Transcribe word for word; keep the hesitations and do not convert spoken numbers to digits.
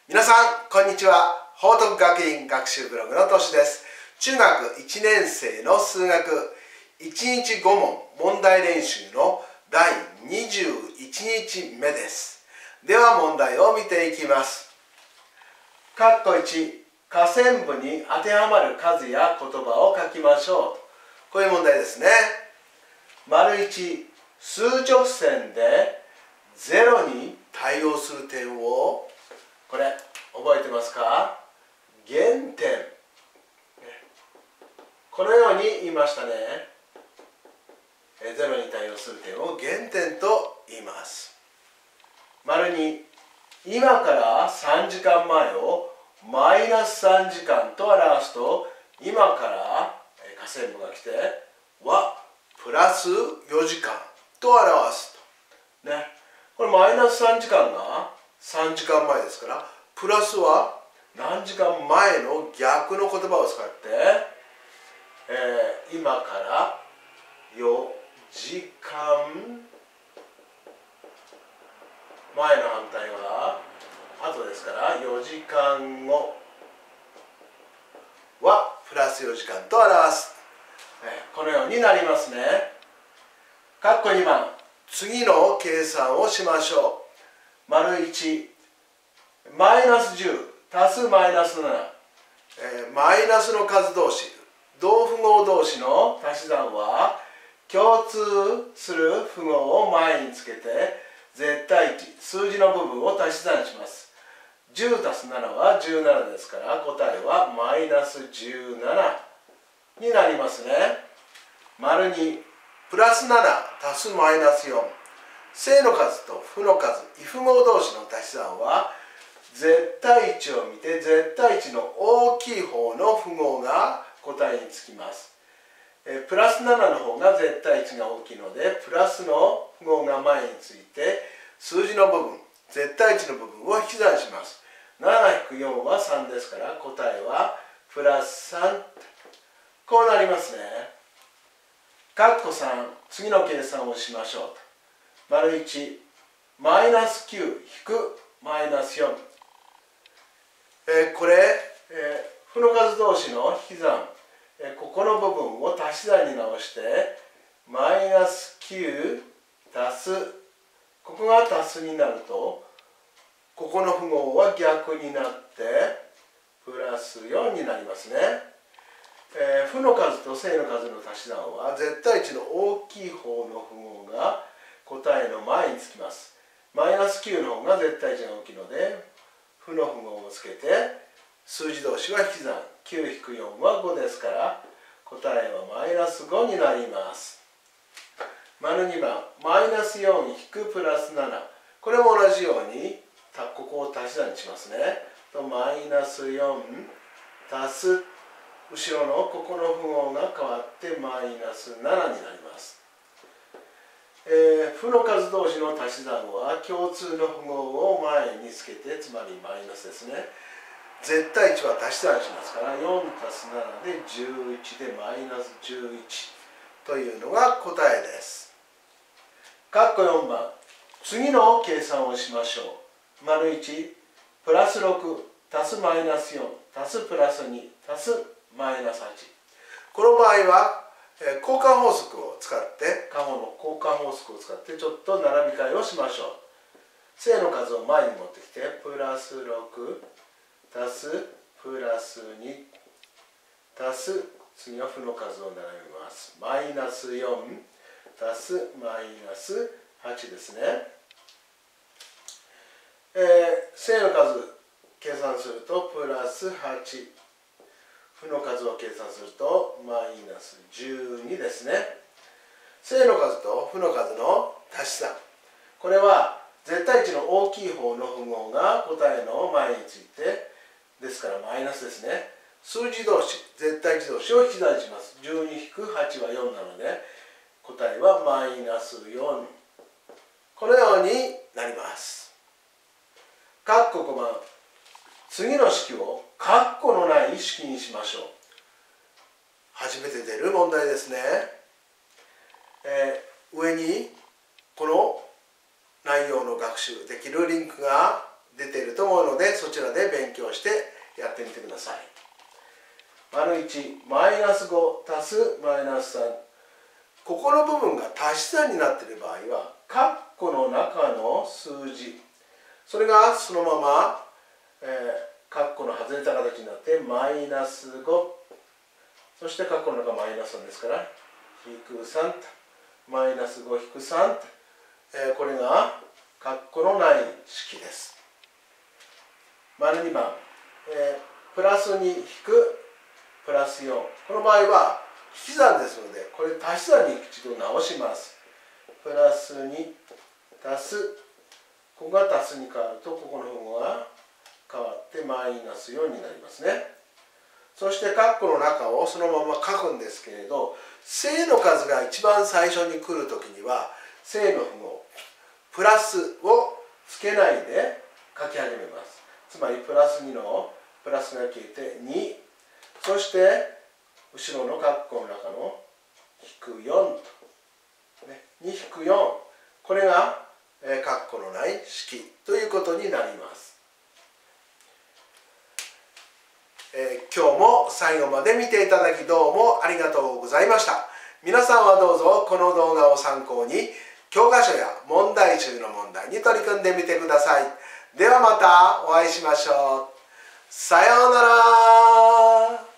皆さんこんにちは。報徳学院学習ブログのとしです。中学いちねん生の数学いちにちごもん問題練習のだいにじゅういちにちめです。では問題を見ていきます。括弧いち、下線部に当てはまる数や言葉を書きましょう。こういう問題ですね。丸いち、数直線でゼロに対応する点を、これ覚えてますか？原点。このように言いましたね。ゼロに対応する点を原点と言います。丸に、今からさんじかんまえをマイナスさんじかんと表すと、今から下線部が来てはプラスよじかんと表すと。ね。これマイナスさんじかんがさんじかんまえですから、プラスは何時間前の逆の言葉を使って、えー、今からよじかん前の反対は後ですからよじかんごはプラスよじかんと表す。えー、このようになりますね。括弧にばん、次の計算をしましょう。丸いち、マイナスじゅう足すマイナスなな、えー、マイナスの数同士、同符号同士の足し算は共通する符号を前につけて絶対値、数字の部分を足し算します。じゅう足すななはじゅうななですから、答えはマイナスじゅうななになりますね。丸に、プラスなな足すマイナスよん、正の数と負の数、異符号同士の足し算は絶対値を見て絶対値の大きい方の符号が答えにつきます。えプラスななの方が絶対値が大きいので、プラスの符号が前について数字の部分、絶対値の部分を引き算します。ななひくよん はさんですから、答えはプラスさん。こうなりますね。括弧さん、次の計算をしましょうと。丸いち、マイナスきゅう引くマイナスよん。えー、これ、えー、負の数同士の引き算、えー、ここの部分を足し算に直してマイナスきゅう足す、ここが足すになるとここの符号は逆になってプラスよんになりますね。えー、負の数と正の数の足し算は絶対値の大きい方の符号が答えの前につきます。マイナスきゅうの方が絶対値が大きいので負の符号をつけて数字同士は引き算、きゅう引くよんはごですから答えはマイナスごになります。丸にばん、マイナスよん引くプラスなな、これも同じようにここを足し算にしますね。とマイナスよん足す後ろのここの符号が変わってマイナスななになります。えー、負の数同士の足し算は共通の符号を前につけて、つまりマイナスですね。絶対値は足し算しますから、よん足すななでじゅういちでマイナスじゅういちというのが答えです。括弧よんばん、次の計算をしましょう。丸いち、プラスろく足すマイナスよん足すプラスに足すマイナスはち。この場合は交換法則を使って、過去の交換法則を使ってちょっと並び替えをしましょう。正の数を前に持ってきて、プラスろく足すプラスに足す、次は負の数を並べます。マイナスよん足すマイナスはちですね。えー、正の数計算するとプラスはち、負の数を計算するとマイナスじゅうにですね。正の数と負の数の足し算、これは絶対値の大きい方の符号が答えの前についてですからマイナスですね。数字同士、絶対値同士を引き算します。じゅうに引くはちはよんなので答えはマイナスよん。このようになります。括弧ごばん、次の式を括弧のない式にしましょう。初めて出る問題ですね。えー、上にこの内容の学習できるリンクが出ていると思うので、そちらで勉強してやってみてください。丸いち、マイナスご足すマイナスさん。ここの部分が足し算になっている場合は、括弧の中の数字、それがそのまま、えー、括弧の外れた形になってマイナスご、そして括弧の中マイナスさんですから引くさんと、マイナスご引くさんと、えー、これが括弧のない式です。丸にばん、えー、プラスに引くプラスよん、この場合は引き算ですので、これ足し算に一度直します。プラスに足す、ここが足すに変わると、ここの方が変わってマイナスよんになりますね。そして括弧の中をそのまま書くんですけれど、正の数が一番最初に来るときには、正の符号、プラスをつけないで書き始めます。つまりプラスにのプラスが消えてに、そして後ろの括弧の中の引くよんと、ね、に引くよん、これが、えー、括弧のない式ということになります。えー、今日も最後まで見ていただきどうもありがとうございました。皆さんはどうぞこの動画を参考に教科書や問題集の問題に取り組んでみてください。ではまたお会いしましょう。さようなら。